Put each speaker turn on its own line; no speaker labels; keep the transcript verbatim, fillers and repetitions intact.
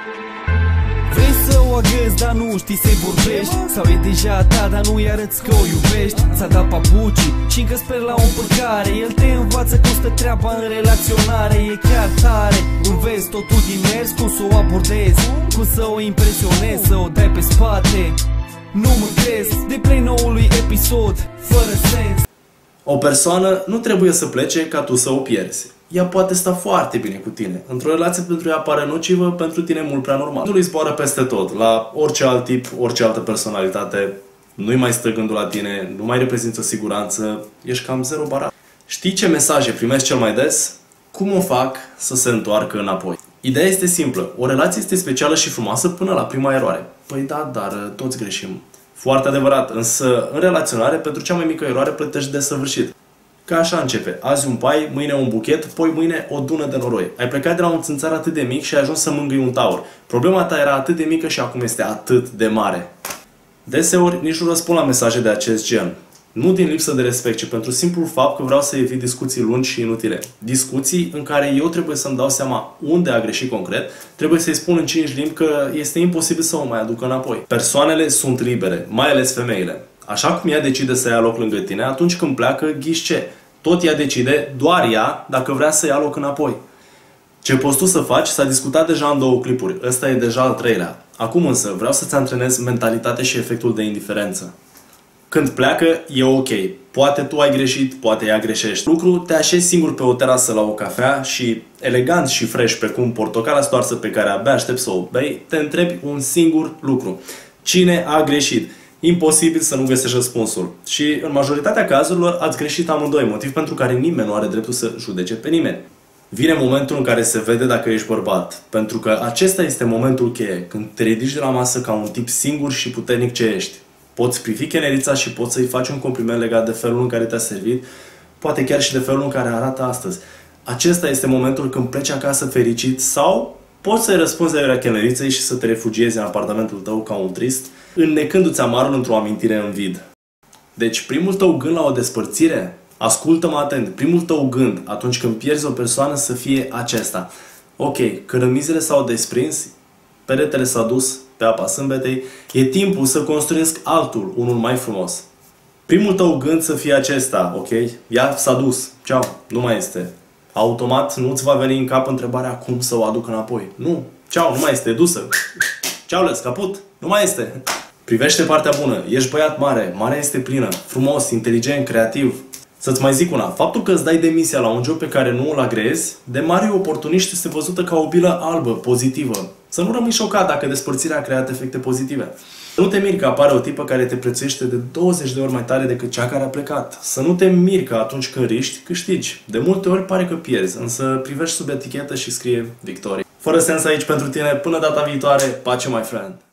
Vrei să o agăzi, dar nu știi să-i vorbești? Sau e deja a ta, dar nu-i arăți că o iubești? Ți-a dat papucii și încă speri la o împăcare. El te învață cum stă treaba în relaționare. E chiar tare, înveți totul din mers, cum să o abordezi, cum să o impresionezi, să o dai pe spate. Nu mândresc de play noului episod, fără sens.
O persoană nu trebuie să plece ca tu să o pierzi. Ea poate sta foarte bine cu tine. Într-o relație pentru ea pare nocivă, pentru tine mult prea normal. Gândul îi zboară peste tot, la orice alt tip, orice altă personalitate. Nu-i mai stă gândul la tine, nu mai reprezintă o siguranță, ești cam zero barat. Știi ce mesaje primesc cel mai des? Cum o fac să se întoarcă înapoi? Ideea este simplă. O relație este specială și frumoasă până la prima eroare. Păi da, dar toți greșim. Foarte adevărat, însă în relaționare, pentru cea mai mică eroare plătești desăvârșit. Ca așa începe. Azi un pai, mâine un buchet, poi mâine o dună de noroi. Ai plecat de la un țânțar atât de mic și ai ajuns să mângâi un taur. Problema ta era atât de mică și acum este atât de mare. Deseori nici nu răspund la mesaje de acest gen. Nu din lipsă de respect, ci pentru simplul fapt că vreau să evit discuții lungi și inutile. Discuții în care eu trebuie să-mi dau seama unde a greșit concret, trebuie să-i spun în cinci limbi că este imposibil să o mai aducă înapoi. Persoanele sunt libere, mai ales femeile. Așa cum ea decide să ia loc lângă tine, atunci când pleacă, ghiși ce? Tot ea decide, doar ea, dacă vrea să ia loc înapoi. Ce poți tu să faci s-a discutat deja în două clipuri. Ăsta e deja al treilea. Acum însă vreau să-ți antrenez mentalitatea și efectul de indiferență. Când pleacă, e ok. Poate tu ai greșit, poate ea greșește. Lucru, te așezi singur pe o terasă la o cafea și, elegant și fresh, precum portocala stoarsă pe care abia aștept să o bei, te întrebi un singur lucru. Cine a greșit? Imposibil să nu găsești răspunsul. Și în majoritatea cazurilor ați greșit amândoi, motiv pentru care nimeni nu are dreptul să judece pe nimeni. Vine momentul în care se vede dacă ești bărbat, pentru că acesta este momentul cheie, când te ridici de la masă ca un tip singur și puternic ce ești. Poți privi chenerița și poți să-i faci un compliment legat de felul în care te-a servit, poate chiar și de felul în care arată astăzi. Acesta este momentul când pleci acasă fericit sau poți să-i răspunzi de la cheneriței și să te refugiezi în apartamentul tău ca un trist, înnecându-ți amarul într-o amintire în vid. Deci primul tău gând la o despărțire, ascultă-mă atent, primul tău gând atunci când pierzi o persoană să fie acesta. Ok, cărămizile s-au desprins, peretele s-a dus pe apa sâmbetei, e timpul să construiesc altul, unul mai frumos. Primul tău gând să fie acesta, ok? Ea s-a dus, ceau, nu mai este. Automat nu-ți va veni în cap întrebarea cum să o aduc înapoi. Nu, ceau, nu mai este, dusă. Ceaules, caput, nu mai este. Privește partea bună, ești băiat mare, marea este plină, frumos, inteligent, creativ. Să-ți mai zic una, faptul că îți dai demisia la un job pe care nu îl agrezi, de mari oportuniști este văzută ca o bilă albă, pozitivă. Să nu rămâi șocat dacă despărțirea a creat efecte pozitive. Nu te miri că apare o tipă care te prețuiește de douăzeci de ori mai tare decât cea care a plecat. Să nu te miri că atunci când riști, câștigi. De multe ori pare că pierzi, însă privești sub etichetă și scrie victorie. Fără sens aici pentru tine, până data viitoare, pace my friend!